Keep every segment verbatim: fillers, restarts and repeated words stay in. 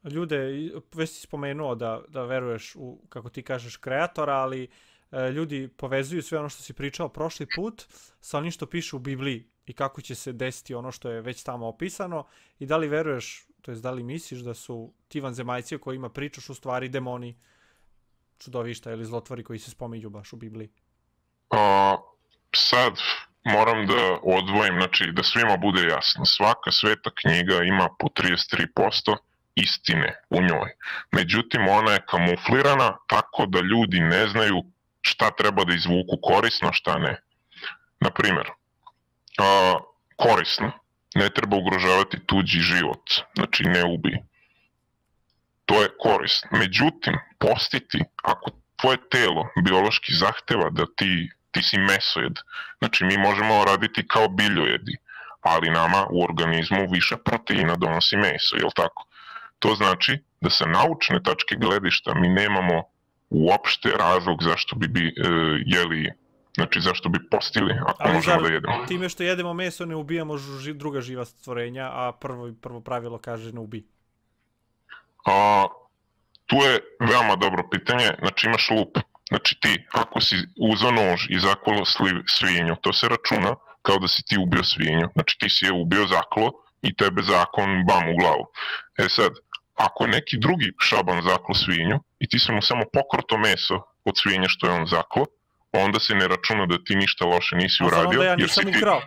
ljude, već si spomenuo da, da veruješ u, kako ti kažeš, kreatora, ali e, ljudi povezuju sve ono što si pričao prošli put sa onim što piše u Bibliji i kako će se desiti ono što je već tamo opisano i da li veruješ, to jest da li misliš da su ti vanzemaljci o kojima pričaš u stvari demoni, čudovišta ili zlotvori koji se spominju baš u Bibliji? A, sad moram da odvojim, znači da svima bude jasno. Svaka sveta knjiga ima po trideset tri posto istine u njoj. Međutim, ona je kamuflirana tako da ljudi ne znaju šta treba da izvuku korisno, šta ne. Naprimjer, a, korisno. Ne treba ugrožavati tuđi život. Znači, ne ubij. To je korisno. Međutim, postiti, ako tvoje telo biološki zahteva da ti, ti si mesojed, znači mi možemo raditi kao biljojedi, ali nama u organizmu više proteina donosi meso, jel tako? To znači da sa naučne tačke gledišta mi nemamo uopšte razlog zašto bi, bi e, jeli, znači zašto bi postili ako ali možemo zar, da jedemo. Time što jedemo meso ne ubijamo ži, druga živa stvorenja, a prvo, prvo pravilo kaže ne ubij. A, tu je veoma dobro pitanje, znači imaš lup. Znači ti, ako si uzeo nož i zakolo svinju, to se računa kao da si ti ubio svinju. Znači ti si je ubio, zaklo i tebe zakon bam u glavu. E sad, ako neki drugi šaban zaklo svinju i ti si mu samo pokrto meso od svinje što je on zaklo, onda se ne računa da ti ništa loše nisi uradio. A onda ja nisam jer si ukrao. Ti...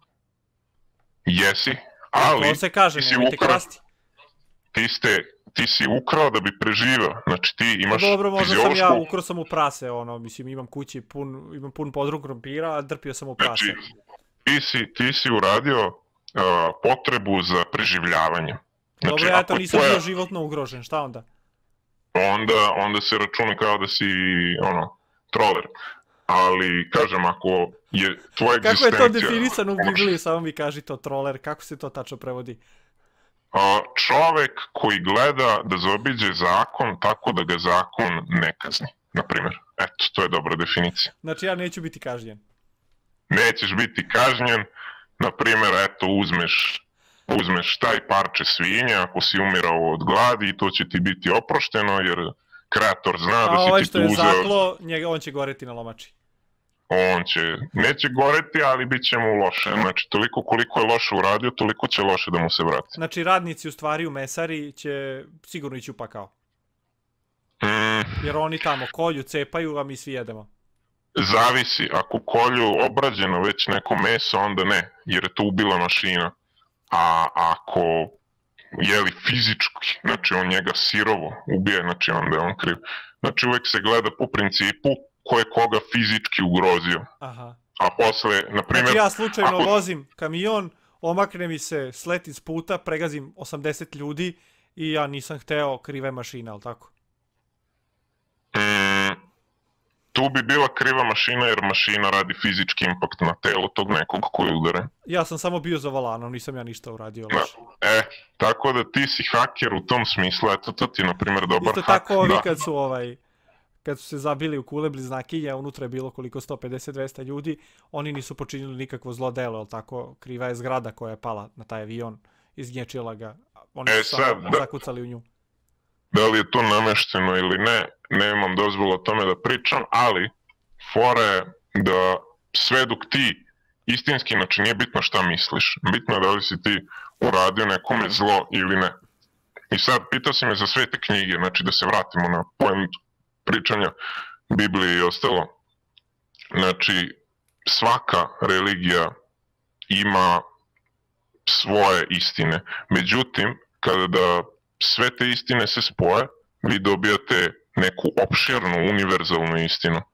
Jesi, ali... To se kaže, nemojte krasti. Ti ste... ti si ukrao da bi preživao, znači ti imaš no, dobro, možda fiziološku... sam ja ukrao sam u prase, ono, mislim, imam kući pun, imam pun podrum krompira, a drpio sam u prase. Znači, ti si, ti si uradio uh, potrebu za preživljavanje. Znači, dobro, ja to nisam tvoja... bio životno ugrožen, šta onda? Onda, onda se računa kao da si, ono, troller. Ali, kažem, ako je tvoja egzistencija... Kako je to definisano u Bibliji, samo mi kaži to, troller, kako se to tačno prevodi? Čovek koji gleda da zaobiđe zakon tako da ga zakon ne kazni, na primjer. Eto, to je dobra definicija. Znači ja neću biti kažnjen. Nećeš biti kažnjen, na primjer, eto, uzmeš, uzmeš taj parče svinje, ako si umirao od gladi, i to će ti biti oprošteno, jer kreator zna da si ti tu uzeo... A ovaj što je zaklo, njega, on će goreti na lomači. On će, neće goreti, ali bit će mu loše. Znači, toliko koliko je loše uradio, toliko će loše da mu se vrati. Znači, radnici u stvari u mesari će sigurno ići u pakao. Mm. Jer oni tamo kolju, cepaju, a mi svi jedemo. Zavisi. Ako kolju obrađeno već neko meso, onda ne, jer je to ubila mašina. A ako jeli fizički, znači on njega sirovo ubije, znači onda je on kriv. Znači, uvek se gleda po principu ko je koga fizički ugrozio. Aha. A posle, na primjer... Znači ja slučajno ako... vozim kamion, omakne mi se slet iz puta, pregazim osamdeset ljudi i ja nisam hteo, kriva je mašina, ali tako? Mm, tu bi bila kriva mašina jer mašina radi fizički impakt na telo tog nekog koji je udaren. Ja sam samo bio za volanom, nisam ja ništa uradio loše. E, tako da ti si haker u tom smislu, eto to ti je na primjer dobar Isto hak. tako ovi da. kad su ovaj... kad su se zabili u kule bliznakinje, unutra je bilo koliko sto pedeset do dvesta ljudi, oni nisu počinili nikakvo zlo delo, ali tako, kriva je zgrada koja je pala na taj avion, izgnječila ga, oni e, su sad, da, zakucali u nju. Da li je to namešteno ili ne, nemam dozvolu o tome da pričam, ali fora je da sve dok ti istinski, znači nije bitno šta misliš, bitno je da li si ti uradio nekome zlo ili ne. I sad, pitao si me za sve te knjige, znači da se vratimo na point pričanja Biblije i ostalo. Znači, svaka religija ima svoje istine. Međutim, kada da sve te istine se spoje, vi dobijate neku opširnu, univerzalnu istinu.